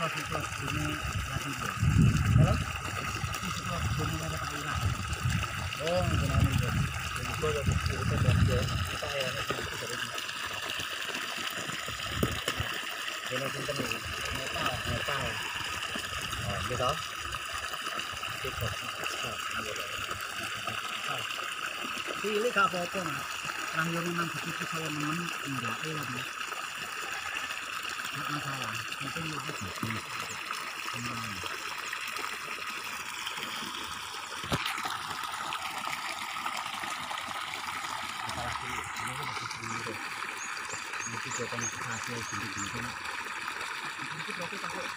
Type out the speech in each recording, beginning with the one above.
sekolah ini lagi dia. Halo? Sekolah ini ada Pak Ira. Oh, gimana itu? Jadi kalau kita belajar, kita ya itu dari ini. Ini kita nih, Nepal. Oh, gitu. Kita. Pilih gak apa-apa, Mas. Orang yang memang begitu saya nemen enggak lagi. Enggak masalah. Penting lu jadi. Tenang. Apalagi ini masih begini. Ini juga kan hasil gini-gini. Itu berarti pakai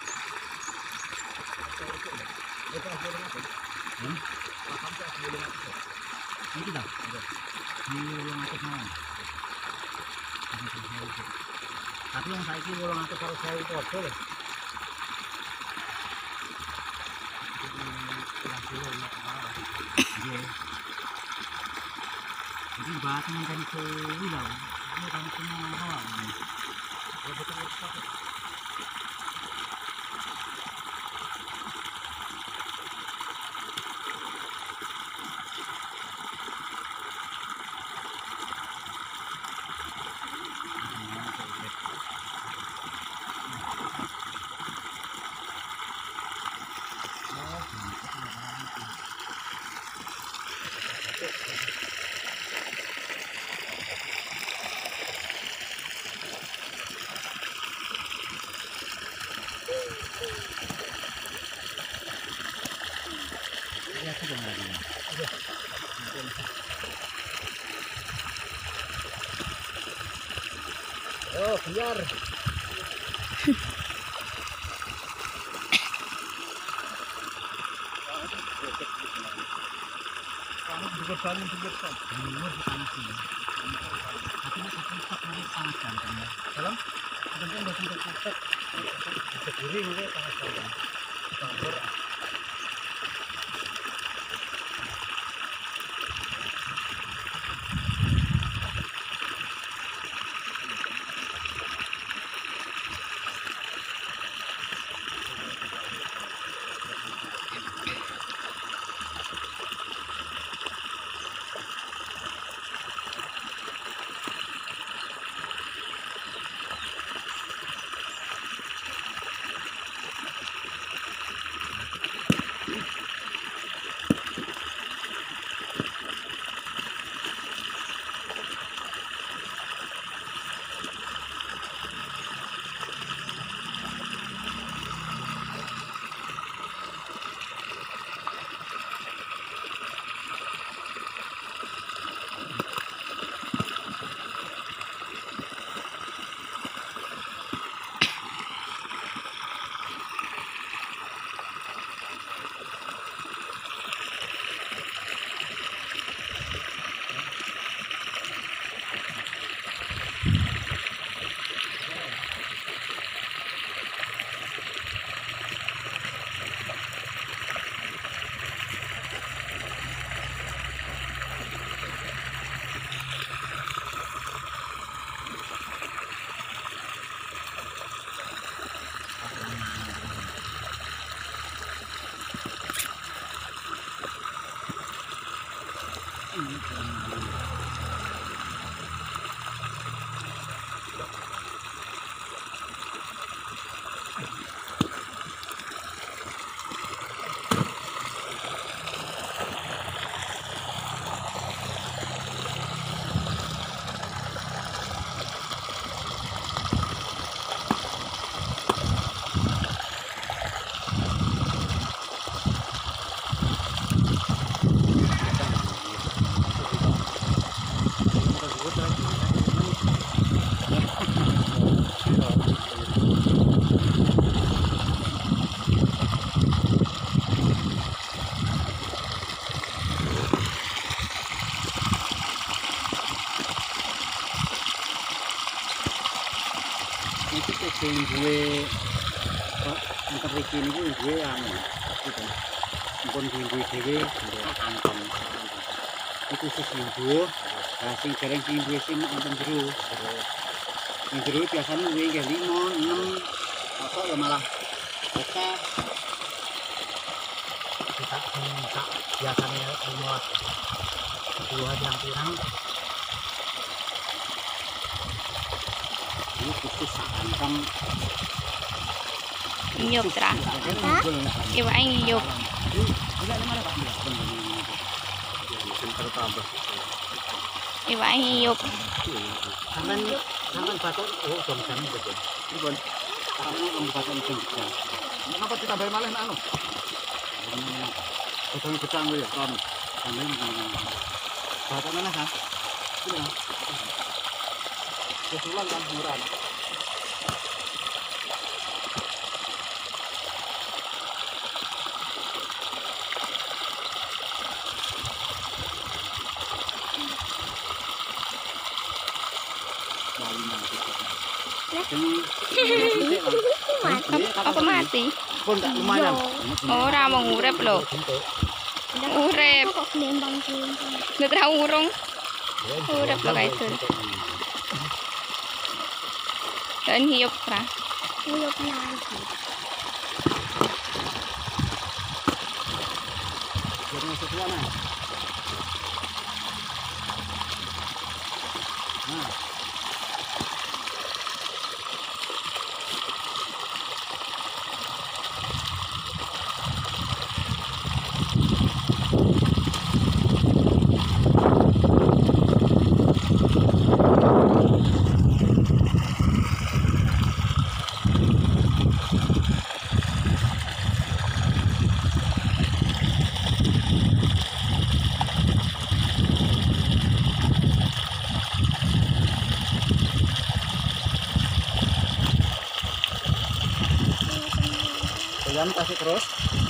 itu hasil apa? Paham tuh hasil apa? Ini dah. Di wolong atus mau. Tapi yang saya ini wolong atus harus saya foto loh. Jadi bahas dengan suwi lah. Ini kan semua orang. Ya sudah lagi. Oh, biar. Kamu juga saling juga. Luar bukan sih. Tapi masih tetap nanti panas jantan ya. Dalam tentu udah sampai tetap berdiri nanti panas jantan. Campur. Sing duwe antar iki niku duwe anu gitu. Mumpun duwe dhewe anton. Iku sing duwe, lah sing dereng sing duwe sing anten jero. Sing jero biasane duwe nggih 5, 6 atau ya malah besar. Kita minta biasanya umur 2 jam pirang. Ini khusus akan Nhục ra. Ibu anh nhục. Ibu anh nhục. Sampai batok jam betul. Ribon. Kamu batok jam. Kenapa ditambahin malah anu? Potong gedang ya, ton. Tambahin batok mana kan? Sudah. Kesulan kan murah. Apa mati? Lumayan. Ora mau ngurep lho. Urep. Nggak tahu urung. Urep lo guys. Dan hiup ra. Hiup nanti. Jadi masuk mana? Nah. Jangan kasih terus.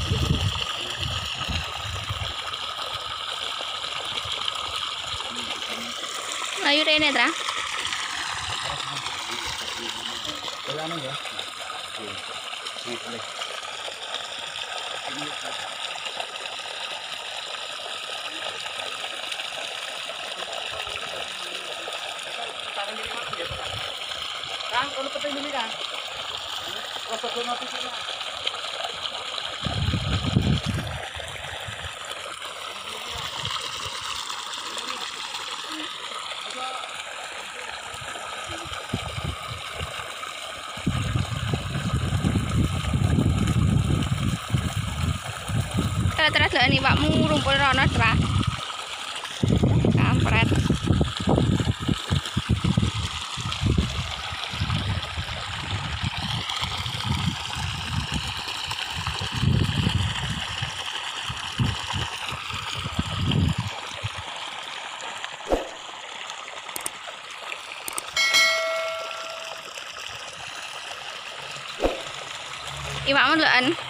Ayo Rene tra. Jalan ya. Kang, kalau penting ini kan. Proses notisnya. Terus lho ini pakmu rumpul rono tra. Kampret. Iwakmu lho